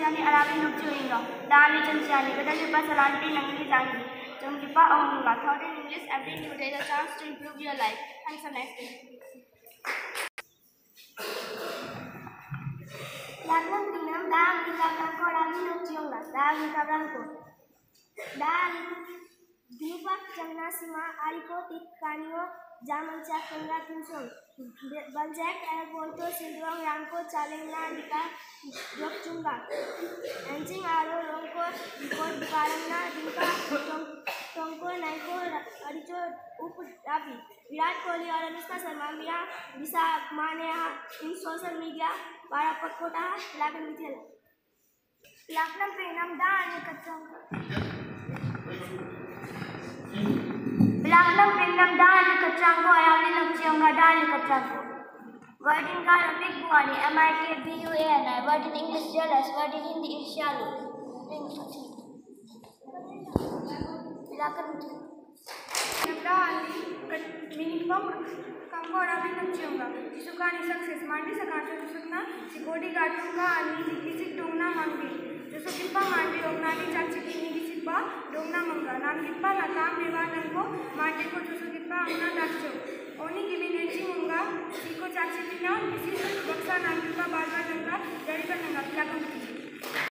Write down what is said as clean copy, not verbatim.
Chensiani Arabi Nukchuinga, Dani Chensiani, Vedalipa Salanti Nangli Zangi, Jungipa Omunga, taught in English every new day the chance to improve your life. Thanks for next day. Lagnam Dinam, Dam Nikablanko, Arabi Nukchunga, Dam Nikablanko, Dam Dipa Chanasima, Ariko, Tikkanio, Jaman Chakanga Kinsong, Banjak, Airporto, Silduang, Ranko, Chalena, Dika, Dokchunga, Anjing Aro, Ronko, Kot Karana, Dika, Tonko, Naiko, Aricho, Ravi, Virat Kohli, or Anushka Sharma, Mira, Bisa Manea, in social media, Para Pakota, Lagan Mithil. Laknam Prenam, Dan Nikachanga. Laknam Prenam, Dan Nikachango, Ayali Nukchianga, Dan Nikachango. Word in Arabic, Buani, MIKBUANI. Word in English, jealous. Word in Hindi, Irshalu. Meaning Kambo Arabi Nukchianga. Jisukani success. Mandi Sakacho Jusukna, Sikodi Gatunga, and Nisik Dungna Mangi. Josukipa Mandi, Ognani Chachiki, Nisipa, Dungna Manga, Nangipa, Nakam, Devanango, Mandi ko Josukipa, Anna Dacho. Only giving Echi Munga, Siko Chachikina, Nisi, Baksa Nangipa, Barba Nanga, Jaripa Nanga,